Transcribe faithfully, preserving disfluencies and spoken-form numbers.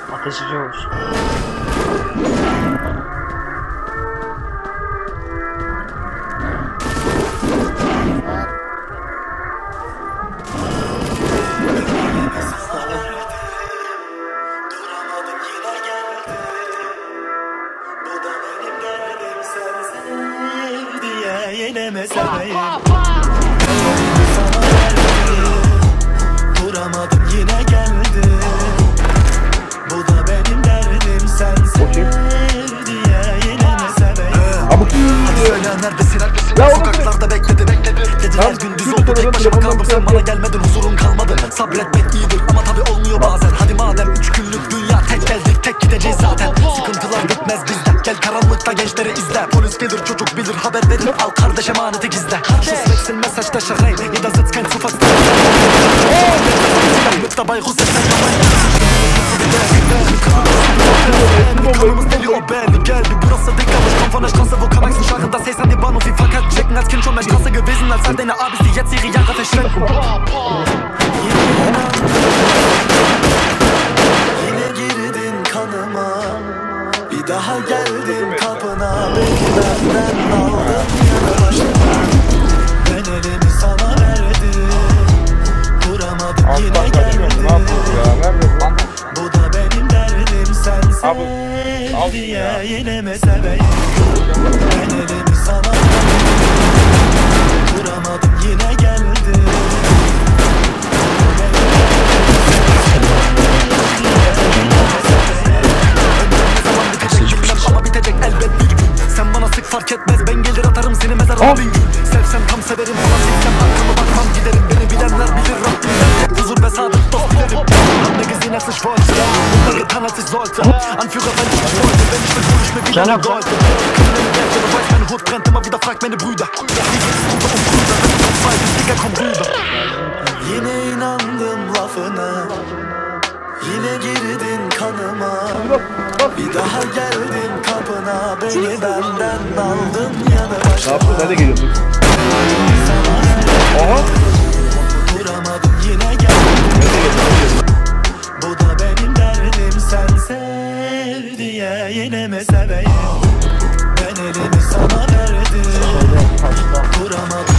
Ateş ediyormuş. Duramadım yine geldi. Bu da benim derdim, sen sev diye yine mi seveyim? Hadi söyle neredesin? Ya sokaklarda bekledi bekledi. Geceler gündüz oldu, tek başıma kaldım, sen bana gelmedin, huzurun kalmadı. Sabretmek iyidir ama tabi olmuyor bazen. Hadi madem üç günlük dünya, tek geldik tek gideceğiz zaten. Sıkıntılar bitmez bizden, gel karanlıkta gençleri izle. Polis gelir çocuk bilir, haber verir, al kardeş emaneti gizle. Schuss wechseln, Messerstecher rein, jeder sitzt kein Zufall. Mit dabei Russisch, kanımız deli o belli, gel bir burası dik aber ich komm von der Straße, wo Kamaxen schlagen, das Ace an die Bahnhof, wie Fakat checken, als Kind schon mehr Straße gewesen, als all deine Abis, die jetzt ihre Jahre verschwenden. Yine girdin kanıma, bir daha geldim kapına, beni benden aldın yana başıma. Ben elimi sana verdim, duramadım yine geldim. Bu da benim derdim, sen sev diye yine mi seveyim? Ben elimi sana verdim, duramadım yine geldim. Ama bitecek elbet bir gün. Sen bana sık fark etmez, ben gelir atarım seni mezara bin gün. Sevsem tam severim, falan sevsem hakkımı bakmam giderim. Beni bilenler bilir Rabbimden, huzur ve sadık dost dilerim. Hab ne gesehen als ich wollte, immer getan als ich sollte. Anführer weil ich nicht wollte, wenn ich will hol ich mir wieder eine Gold. Können Werte, du weißt meine Hut brennt, immer wieder fragt meine Brüder. Wie geht's runter und Brüder, wenn ich auf zwei bin, Digga komm rüber. Yine inandım lafına, yine girdin kanıma. Bir daha geldim kapına, beni benden aldın yanı başıma. Ne yaptın? Nerede geliyorsun? Aha! Duramadım yine geldim. Bu da benim derdim, sen sev diye yine mi seveyim? Ben elimi sana verdim, duramadım